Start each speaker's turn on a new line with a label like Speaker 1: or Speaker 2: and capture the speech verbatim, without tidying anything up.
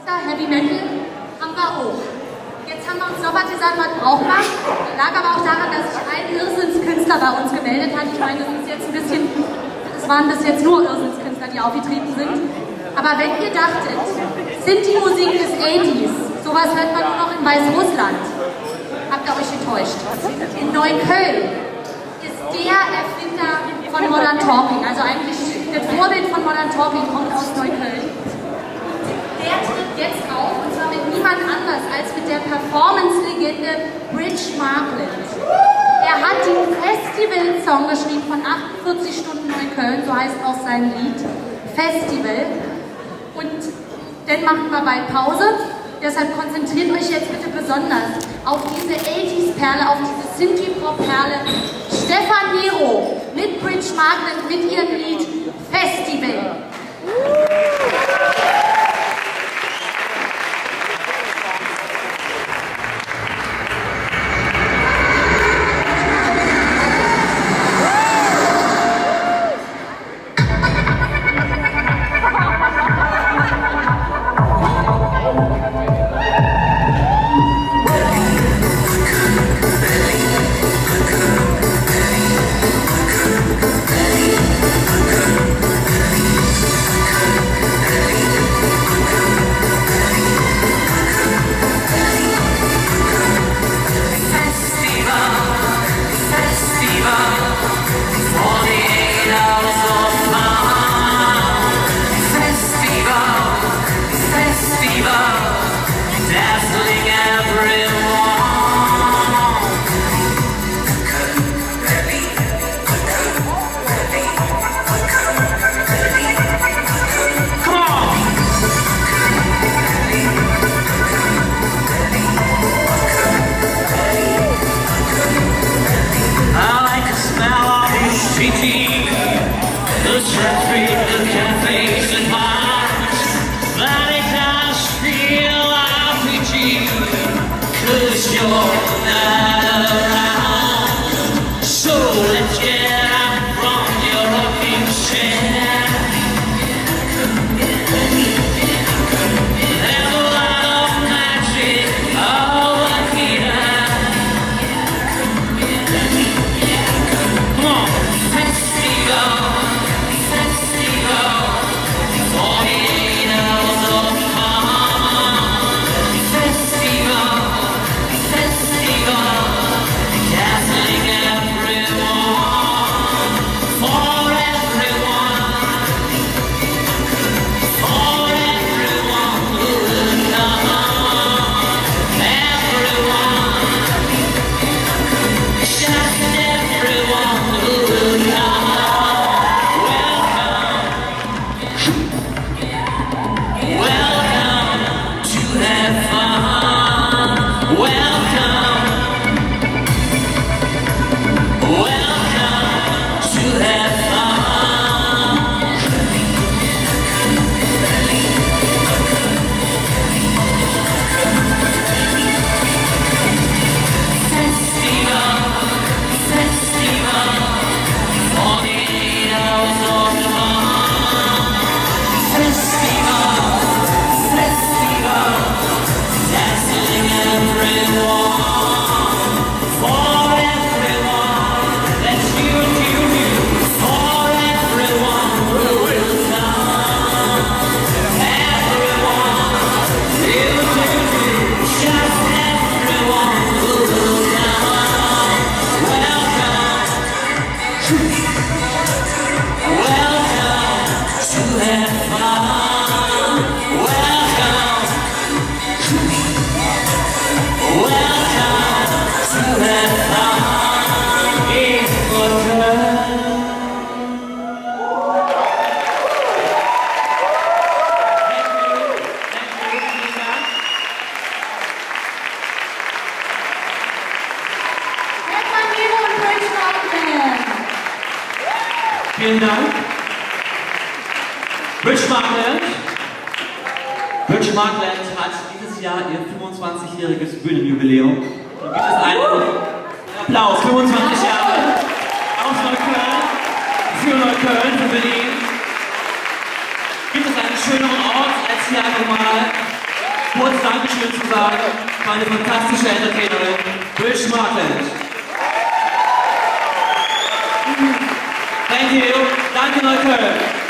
Speaker 1: Heavy Metal haben wir auch. Jetzt haben wir uns noch was gesagt, was braucht man. Lag aber auch daran, dass sich ein Irrsinnskünstler bei uns gemeldet hat. Ich meine, das ist jetzt ein bisschen, es waren bis jetzt nur Irrsinnskünstler, die aufgetreten sind. Aber wenn ihr dachtet, Sinti-Musik des achtziger, sowas hört man nur noch in Weißrussland, habt ihr euch getäuscht. In Neukölln ist der Erfinder von Modern Talking, also eigentlich das Vorbild von Modern Talking kommt aus Neukölln. Der tritt jetzt auf, und zwar mit niemand anders als mit der Performance-Legende Markland. Er hat den Festival-Song geschrieben von achtundvierzig Stunden Neukölln, so heißt auch sein Lied, Festival. Und dann machen wir bald Pause, deshalb konzentriert euch jetzt bitte besonders auf diese achtziger-Perle, auf diese Sinti-Pop-Perle, Stephan Nero mit Markland, mit ihrem Lied Festival.
Speaker 2: Vielen Dank. Markland. Markland hat dieses Jahr ihr fünfundzwanzigjähriges Bühnenjubiläum. Da gibt es einen Applaus, fünfundzwanzig Jahre aus Neukölln, für Neukölln, für Berlin. Gibt es einen schöneren Ort als hier einfach mal kurz Dankeschön zu sagen für eine fantastische Entertainerin, durch Markland. Thank you. Danke Neukölln.